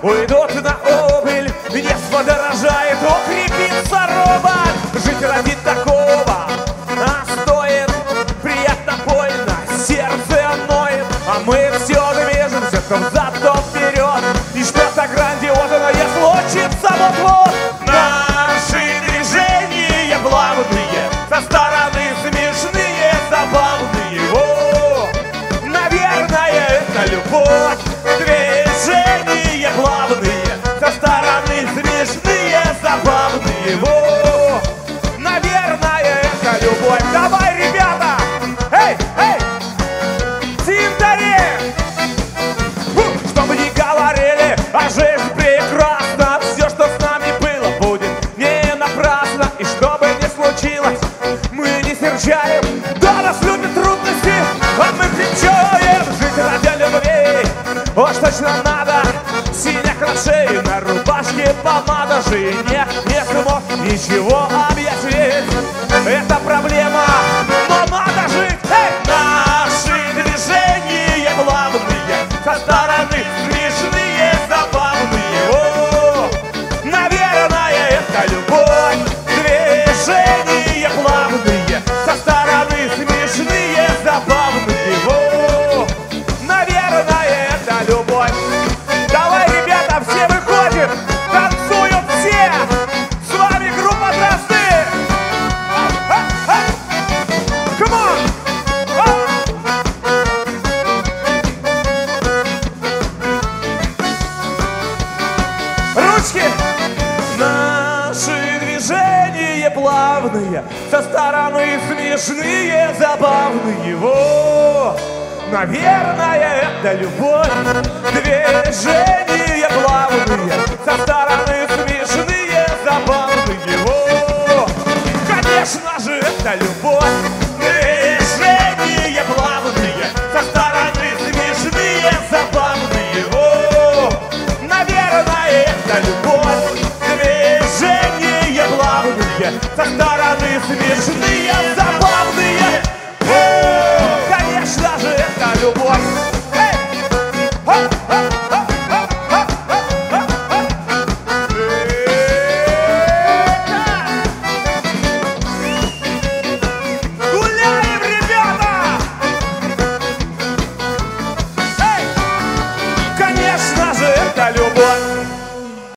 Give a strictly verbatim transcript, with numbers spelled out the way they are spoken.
уйдут на убыль, нефть подорожает, укрепится робот. Жить ради такого, а стоит приятно, больно, сердце ноет, а мы все движемся то взад, то вперед, и что-то грандиозное случится вот-вот. Наши движения плавные, со стороны смешные, забавные. О, наверное, это любовь. Движения плавные, со стороны смешные, забавные. О, наверное, это любовь. Давай, ребята! Эй, эй! Синтари! Чтобы не говорили, а жизнь прекрасна. Все, что с нами было, будет не напрасно. И что бы ни случилось, мы не серчаем. Да, нас любят трудности, а мы кричаем. Жить ради любви, уж точно надо. Синяк на шее, на рубашке помада. Жене не смог ничего объяснить. Это проблема, но надо жить. Эй! Наши движения плавные, со стороны смешные, забавные. О, наверное, это любовь. Движения плавные, со стороны смешные, забавные. О, наверное, это любовь. Давай, ребята, все выходим, танцуют все. С вами группа Дрозды. Come on! Ручки! Наши движения плавные, со стороны смешные, забавные. Во! Наверное, это любовь. Движения плавные, со стороны смешные, забавные. Во! Конечно же, это любовь. Движения плавные, со стороны смешные, забавные. Во! Наверное, это любовь. Движения плавные, со стороны смешные,